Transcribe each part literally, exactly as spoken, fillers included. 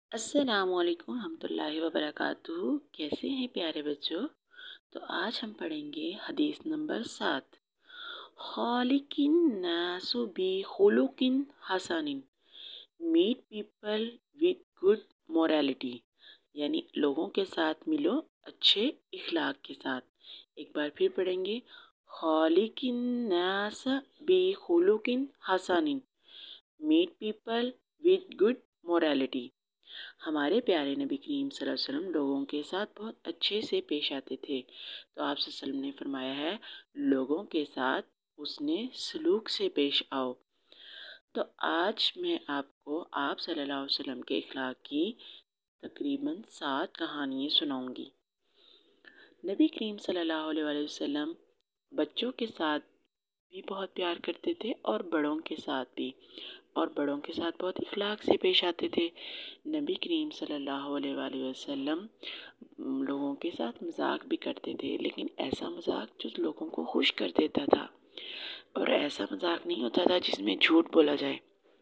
السلام علیکم ورحمۃ اللہ وبرکاتہ۔ کیسے ہیں پیارے بچوں؟ تو آج ہم پڑھیں گے حدیث نمبر سات۔ خالق الناس بخلق حسن، meet people with good morality, یعنی لوگوں کے ساتھ ملو اچھے اخلاق کے ساتھ۔ ایک بار پھر پڑھیں گے، خالق الناس بخلق حسن، meet people with good morality. ہمارے پیارے نبی کریم صلی اللہ علیہ وسلم لوگوں کے ساتھ بہت اچھے سے پیش آتے تھے۔ تو آپ صلی اللہ علیہ وسلم نے فرمایا ہے، لوگوں کے ساتھ اس نے سلوک سے پیش آؤ۔ تو آج میں آپ کو آپ صلی اللہ علیہ وسلم کے اخلاق کی تقریباً سات کہانیاں سناؤں گی۔ نبی کریم صلی اللہ علیہ وآلہ وسلم بچوں کے ساتھ بھی بہت پیار کرتے تھے اور بڑوں کے ساتھ بھی، اور بڑوں کے ساتھ بہت اخلاق سے پیش آتے تھے۔ نبی کریم صلی اللہ علیہ وآلہ وسلم لوگوں کے ساتھ مذاق بھی کرتے تھے، لیکن ایسا مذاق جو لوگوں کو خوش کر دیتا تھا، اور ایسا مذاق نہیں ہوتا تھا جس میں جھوٹ بولا جائے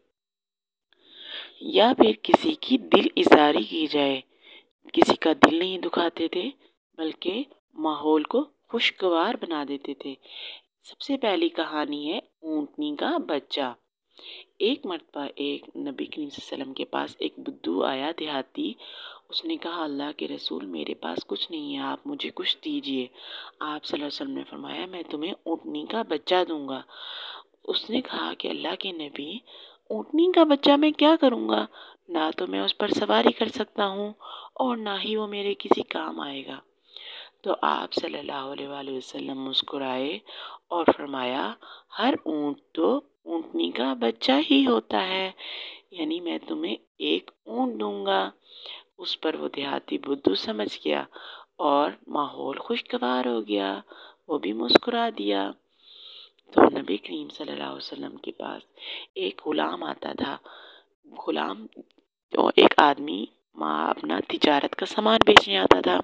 یا پھر کسی کی دل ایذاری کی جائے۔ کسی کا دل نہیں دکھاتے تھے بلکہ ماحول کو خوشگوار بنا دیتے تھے۔ سب سے پہلی کہانی ہے اونٹنی کا بچہ۔ ایک مرتبہ ایک نبی کریم صلی اللہ علیہ وسلم کے پاس ایک بدو آیا دیہاتی۔ اس نے کہا، اللہ کے رسول میرے پاس کچھ نہیں ہے، آپ مجھے کچھ دیجئے۔ آپ صلی اللہ علیہ وسلم نے فرمایا، میں تمہیں اونٹنی کا بچہ دوں گا۔ اس نے کہا کہ اللہ کے نبی، اونٹنی کا بچہ میں کیا کروں گا؟ نہ تو میں اس پر سواری کر سکتا ہوں اور نہ ہی وہ میرے کسی کام آئے گا۔ تو آپ صلی اللہ علیہ وآلہ وسلم مسکرائے اور فرمایا، ہر اونٹ تو اونٹنی کا بچہ ہی ہوتا ہے، یعنی میں تمہیں ایک اونٹ دوں گا۔ اس پر وہ دیہاتی بدو سمجھ گیا اور ماحول خوشگوار ہو گیا، وہ بھی مسکرا دیا۔ تو نبی کریم صلی اللہ علیہ وسلم کے پاس ایک غلام آتا تھا۔ غلام تو ایک آدمی ماں اپنا تجارت کا سامان بیچنے آتا تھا۔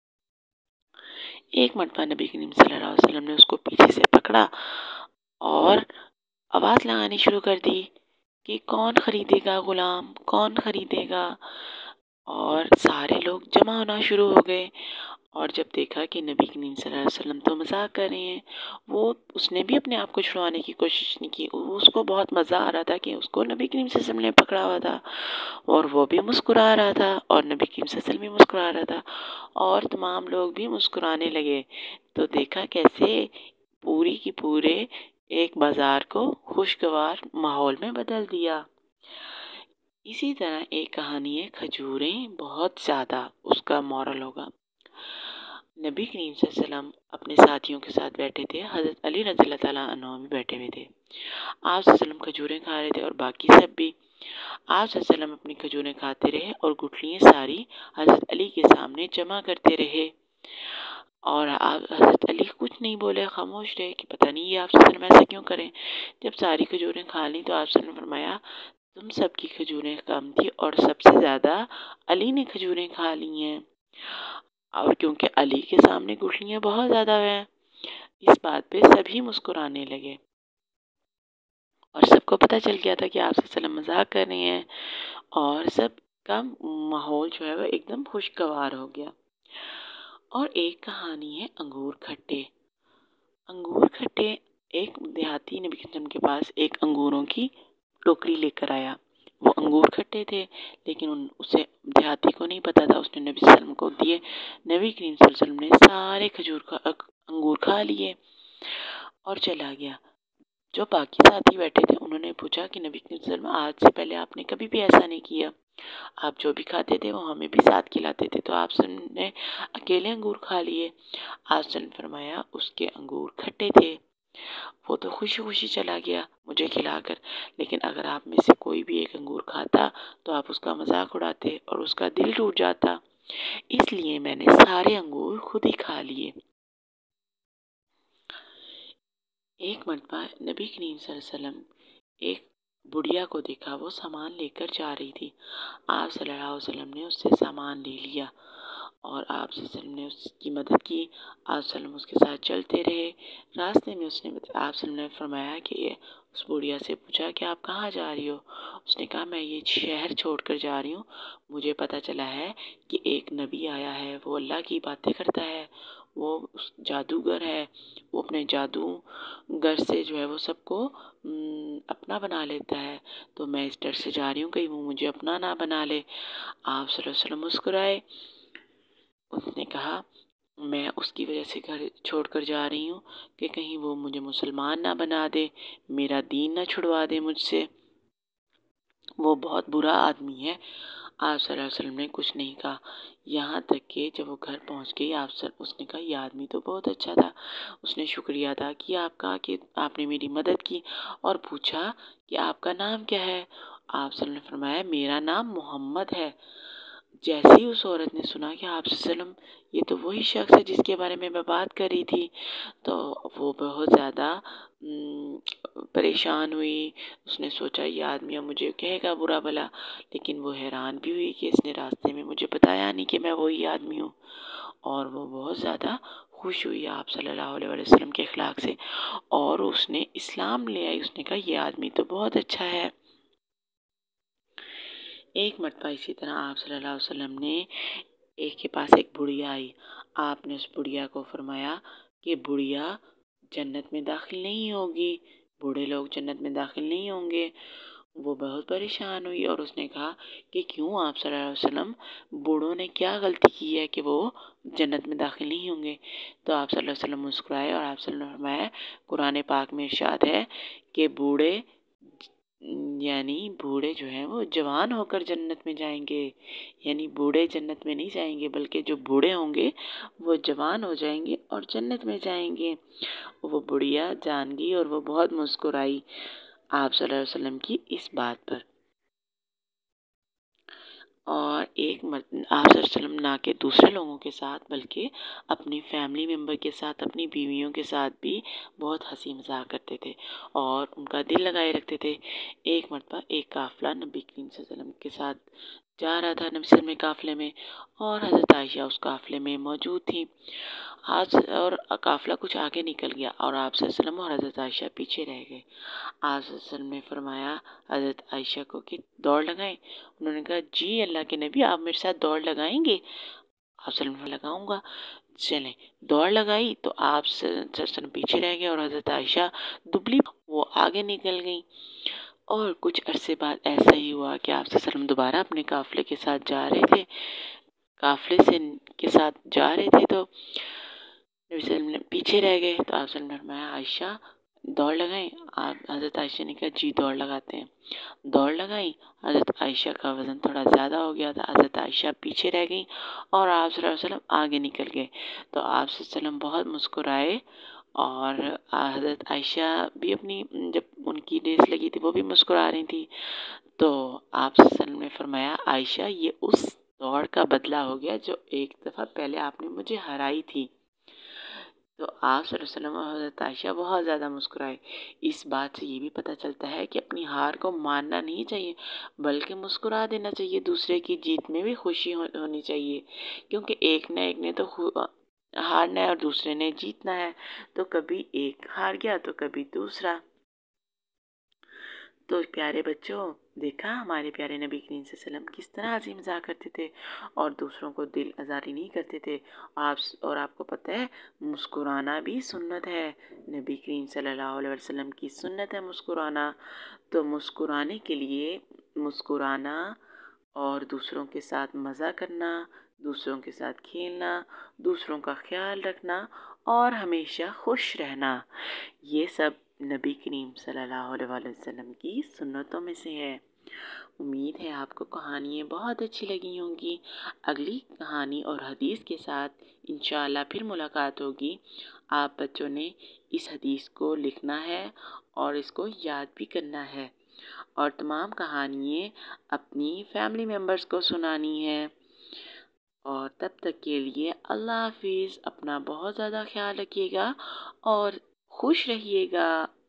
ایک مرتبہ نبی کریم صلی اللہ علیہ وسلم نے اس کو پیچھے سے پکڑا اور آواز لگانی شروع کر دی کہ کون خریدے گا غلام، کون خریدے گا؟ اور سارے لوگ جمع ہونا شروع ہو گئے، اور جب دیکھا کہ نبی کریم صلی اللہ علیہ وسلم تو مذاق کر رہے ہیں، وہ اس نے بھی اپنے آپ کو چھڑوانے کی کوشش نہیں کی۔ اس کو بہت مزہ آ رہا تھا کہ اس کو نبی کریم صلی اللہ علیہ وسلم نے پکڑا ہوا تھا، اور وہ بھی مسکرا رہا تھا اور نبی کریم صلی اللہ علیہ وسلم بھی مسکرا رہا تھا، اور تمام لوگ بھی مسکرانے لگے۔ تو دیکھا کیسے پوری کی پورے ایک بازار کو خوشگوار ماحول میں بدل دیا۔ اسی طرح ایک کہانی ہے کھجوریں بہت زیادہ، اس کا مورل ہوگا۔ نبی کریم صلی اللہ علیہ وسلم اپنے ساتھیوں کے ساتھ بیٹھے تھے، حضرت علی رضی اللہ تعالیٰ عنہ بھی بیٹھے ہوئے تھے۔ آپ صلی اللہ علیہ وسلم کھجوریں کھا رہے تھے اور باقی سب بھی۔ آپ صلی اللہ علیہ وسلم اپنی کھجوریں کھاتے رہے اور گٹھلیاں ساری حضرت علی کے سامنے جمع کرتے رہے، اور حضرت علی کچھ نہیں بولے، خاموش رہے کہ پتہ نہیں یہ آپ صلی اللہ علیہ وسلم ایسا کیوں کریں۔ جب ساری کھجوریں کھا لیں تو آپ صلی اللہ علیہ وسلم نے فرمایا، تم سب کی کھجوریں کم تھی اور سب سے زیادہ علی نے کھجوریں کھا لی ہیں، اور کیونکہ علی کے سامنے گٹھلیاں بہت زیادہ ہیں۔ اس بات پہ سبھی مسکرانے لگے، اور سب کو پتہ چل گیا تھا کہ آپ صلی اللہ علیہ وسلم مذاق کر رہے ہیں، اور سب کا ماحول جو ہے وہ ایک دم خوشگوار ہو گیا۔ اور ایک کہانی ہے انگور کھٹے۔ انگور کھٹے، ایک دیہاتی نبی کریم صلی اللہ علیہ وسلم کے پاس ایک انگوروں کی ٹوکری لے کر آیا۔ وہ انگور کھٹے تھے، لیکن ان اسے دیہاتی کو نہیں پتا تھا۔ اس نے نبی صلی اللہ علیہ وسلم کو دیے۔ نبی کریم صلی اللہ علیہ وسلم نے سارے کھجور کا انگور کھا لیے اور چلا گیا۔ جو باقی ساتھی بیٹھے تھے انہوں نے پوچھا کہ نبی کریم صلی اللہ علیہ وسلم، آج سے پہلے آپ نے کبھی بھی ایسا نہیں کیا، آپ جو بھی کھاتے تھے وہ ہمیں بھی ساتھ کھلاتے تھے، تو آپ صلی اللہ علیہ وسلم نے اکیلے انگور کھا لیے۔ آپ صلی اللہ علیہ وسلم نے فرمایا، اس کے انگور کھٹے تھے، وہ تو خوشی خوشی چلا گیا مجھے کھلا کر، لیکن اگر آپ میں سے کوئی بھی ایک انگور کھاتا تو آپ اس کا مذاق اڑاتے اور اس کا دل ٹوٹ جاتا، اس لیے میں نے سارے انگور خود ہی کھا لیے۔ ایک مرتبہ نبی کریم صلی اللہ علیہ وسلم ایک بڑھیا کو دیکھا، وہ سامان لے کر جا رہی تھی۔ آپ صلی اللہ علیہ وسلم نے اس سے سامان لے لیا اور آپ صلی اللہ علیہ وسلم نے اس کی مدد کی۔ آپ صلی اللہ علیہ وسلم اس کے ساتھ چلتے رہے۔ راستے میں اس نے آپ صلی اللہ علیہ وسلم نے فرمایا کہ یہ اس بڑھیا سے پوچھا کہ آپ کہاں جا رہی ہو؟ اس نے کہا میں یہ شہر چھوڑ کر جا رہی ہوں، مجھے پتہ چلا ہے کہ ایک نبی آیا ہے، وہ اللہ کی باتیں کرتا ہے، وہ جادوگر ہے، وہ اپنے جادوگر سے جو ہے وہ سب کو اپنا بنا لیتا ہے، تو میں اس ڈر سے جا رہی ہوں کہیں وہ مجھے اپنا نہ بنا لے۔ آپ صلی اللہ علیہ وسلم مسکرائے۔ اس نے کہا میں اس کی وجہ سے گھر چھوڑ کر جا رہی ہوں کہ کہیں وہ مجھے مسلمان نہ بنا دے، میرا دین نہ چھڑوا دے مجھ سے، وہ بہت برا آدمی ہے۔ آپ صلی اللہ علیہ وسلم نے کچھ نہیں کہا، یہاں تک کہ جب وہ گھر پہنچ گئی آپ سے اس نے کہا یہ آدمی تو بہت اچھا تھا۔ اس نے شکریہ ادا کیا آپ کا کہ آپ نے میری مدد کی، اور پوچھا کہ آپ کا نام کیا ہے؟ آپ صلی اللہ علیہ وسلم نے فرمایا میرا نام محمد ہے۔ جیسے ہی اس عورت نے سنا کہ آپ صلی اللہ علیہ وسلم یہ تو وہی شخص ہے جس کے بارے میں میں بات کر رہی تھی، تو وہ بہت زیادہ پریشان ہوئی۔ اس نے سوچا یہ آدمی اب مجھے کہے گا برا بھلا، لیکن وہ حیران بھی ہوئی کہ اس نے راستے میں مجھے بتایا نہیں کہ میں وہی آدمی ہوں، اور وہ بہت زیادہ خوش ہوئی آپ صلی اللہ علیہ وسلم کے اخلاق سے، اور اس نے اسلام لے آئی۔ اس نے کہا یہ آدمی تو بہت اچھا ہے۔ ایک مرتبہ اسی طرح آپ صلی اللہ علیہ وسلم نے ایک کے پاس ایک بڑھیا آئی۔ آپ نے اس بڑھیا کو فرمایا کہ بڑھیا جنت میں داخل نہیں ہوگی، بوڑھے لوگ جنت میں داخل نہیں ہوں گے۔ وہ بہت پریشان ہوئی اور اس نے کہا کہ کیوں آپ صلی اللہ علیہ وسلم، بوڑھوں نے کیا غلطی کی ہے کہ وہ جنت میں داخل نہیں ہوں گے؟ تو آپ صلی اللہ علیہ وسلم مسکرائے اور آپ صلی اللہ علیہ وسلم نے فرمایا قرآن پاک میں ارشاد ہے کہ بوڑھے یعنی بوڑھے جو ہیں وہ جوان ہو کر جنت میں جائیں گے، یعنی بوڑھے جنت میں نہیں جائیں گے بلکہ جو بوڑھے ہوں گے وہ جوان ہو جائیں گے اور جنت میں جائیں گے۔ وہ بڑھیا جان گئی اور وہ بہت مسکرائی آپ صلی اللہ علیہ وسلم کی اس بات پر۔ اور ایک آپ صلی اللہ علیہ وسلم نہ کہ دوسرے لوگوں کے ساتھ بلکہ اپنی فیملی ممبر کے ساتھ، اپنی بیویوں کے ساتھ بھی بہت ہنسی مذاق کرتے تھے اور ان کا دل لگائے رکھتے تھے۔ ایک مرتبہ ایک قافلہ نبی کریم صلی اللہ علیہ وسلم کے ساتھ جا رہا تھا، نبی صلی اللہ علیہ وسلم کے قافلے میں، اور حضرت عائشہ اس قافلے میں موجود تھی۔ آج اور قافلہ کچھ آگے نکل گیا اور آپ صلی اللہ علیہ وسلم اور حضرت عائشہ پیچھے رہ گئے۔ آپ صلی اللہ علیہ وسلم نے فرمایا حضرت عائشہ کو کہ دوڑ لگائیں؟ انہوں نے کہا جی اللہ کے نبی آپ میرے ساتھ دوڑ لگائیں گے؟ آپ صلی اللہ علیہ وسلم لگاؤں گا۔ چلیں، دوڑ لگائی تو آپ صلی اللہ علیہ وسلم پیچھے رہ گئے اور حضرت عائشہ دبلی وہ آگے نکل گئیں۔ اور کچھ عرصے بعد ایسا ہی ہوا کہ آپ صلی اللہ علیہ وسلم دوبارہ اپنے قافلے کے ساتھ جا رہے تھے، قافلے سے کے ساتھ جا رہے تھے تو نبی صلی اللہ علیہ وسلم پیچھے رہ گئے، تو آپ صلی اللہ علیہ وسلم نے فرمایا عائشہ دوڑ لگائیں؟ آپ حضرت عائشہ نے کہا جی دوڑ لگاتے ہیں۔ دوڑ لگائیں، حضرت عائشہ کا وزن تھوڑا زیادہ ہو گیا تھا، حضرت عائشہ پیچھے رہ گئیں اور آپ صلی اللہ علیہ وسلم آگے نکل گئے، تو آپ صلی اللہ علیہ وسلم بہت مسکرائے، اور حضرت عائشہ بھی اپنی جب ان کی ریس لگی تھی وہ بھی مسکرا رہی تھی، تو آپ صلی اللہ علیہ وسلم نے فرمایا عائشہ یہ اس دوڑ کا بدلہ ہو گیا جو ایک دفعہ پہلے آپ نے مجھے ہرائی تھی۔ تو آپ صلی اللہ علیہ وسلم اور حضرت عائشہ بہت زیادہ مسکرائے۔ اس بات سے یہ بھی پتہ چلتا ہے کہ اپنی ہار کو ماننا نہیں چاہیے بلکہ مسکرا دینا چاہیے، دوسرے کی جیت میں بھی خوشی ہونی چاہیے، کیونکہ ایک نہ ایک نے تو ہارنا ہے اور دوسرے نے جیتنا ہے، تو کبھی ایک ہار گیا تو کبھی دوسرا۔ تو پیارے بچوں، دیکھا ہمارے پیارے نبی کریم صلی اللہ علیہ وسلم کس طرح ہنسی مذاق کرتے تھے اور دوسروں کو دل آزاری نہیں کرتے تھے۔ آپ اور آپ کو پتہ ہے مسکرانا بھی سنت ہے، نبی کریم صلی اللہ علیہ وسلم کی سنت ہے مسکرانا۔ تو مسکرانے کے لیے مسکرانا اور دوسروں کے ساتھ مزہ کرنا، دوسروں کے ساتھ کھیلنا، دوسروں کا خیال رکھنا اور ہمیشہ خوش رہنا، یہ سب نبی کریم صلی اللہ علیہ وسلم کی سنتوں میں سے ہے۔ امید ہے آپ کو کہانیاں بہت اچھی لگی ہوں گی۔ اگلی کہانی اور حدیث کے ساتھ انشاءاللہ پھر ملاقات ہوگی۔ آپ بچوں نے اس حدیث کو لکھنا ہے اور اس کو یاد بھی کرنا ہے، اور تمام کہانیاں اپنی فیملی ممبرز کو سنانی ہے۔ اور تب تک کے لیے اللہ حافظ، اپنا بہت زیادہ خیال رکھیے گا اور خوش رہیے گا۔